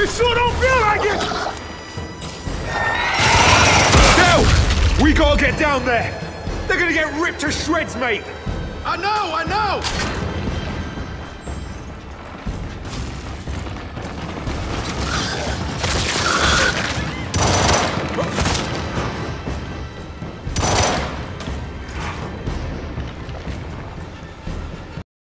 You sure don't feel like it! Del! We gotta get down there! They're gonna get ripped to shreds, mate! I know!